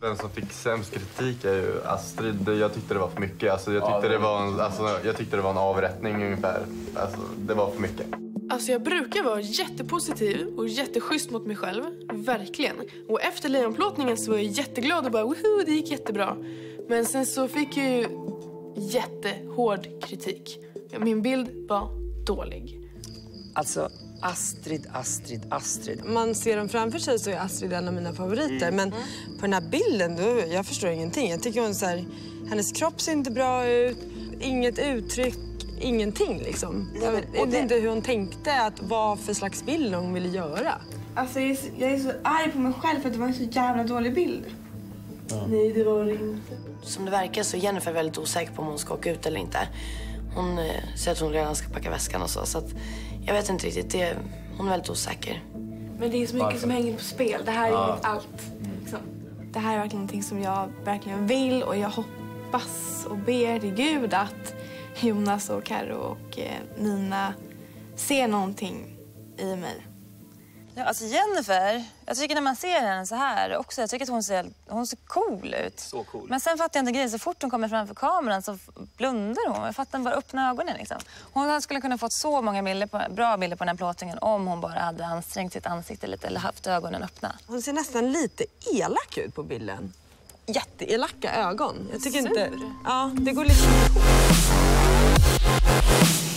Den som fick sämst kritik är ju Astrid. Jag tyckte det var för mycket. Alltså, jag tyckte det var en avrättning ungefär. Alltså, det var för mycket. Alltså jag brukar vara jättepositiv och jätteschysst mot mig själv. Verkligen. Och efter lejonplåtningen så var jag jätteglad och bara woho, det gick jättebra. Men sen så fick jag ju jättehård kritik. Min bild var dålig. Alltså Astrid. Man ser dem framför sig så är Astrid en av mina favoriter. Men på den här bilden, jag förstår ingenting. Jag tycker hon så här, hennes kropp ser inte bra ut. Inget uttryck, ingenting liksom. Jag vet inte hur hon tänkte, att vad för slags bild hon ville göra. Alltså jag är så arg på mig själv för att det var en så jävla dålig bild. Ja. Nej, det var det inte. Som det verkar så är Jennifer väldigt osäker på om hon ska åka ut eller inte. Hon säger att hon redan ska packa väskan och så att jag vet inte riktigt, hon är väldigt osäker. Men det är så mycket som hänger på spel. Det här är mitt allt. Liksom. Det här är verkligen någonting som jag verkligen vill och jag hoppas och ber till Gud att Jonas och Karo och Nina ser någonting i mig. Ja, alltså Jennifer, jag tycker när man ser henne så här också, jag tycker att hon ser cool ut. Så cool. Men sen fattar jag inte grejen, så fort hon kommer framför kameran så blundar hon. Jag fattar bara öppna ögonen liksom. Hon skulle kunna fått så många bra bilder på den här plåtningen om hon bara hade ansträngt sitt ansikte lite eller haft ögonen öppna. Hon ser nästan lite elak ut på bilden. Jätteelaka ögon. Jag tycker inte... Ja, det går liksom ihop.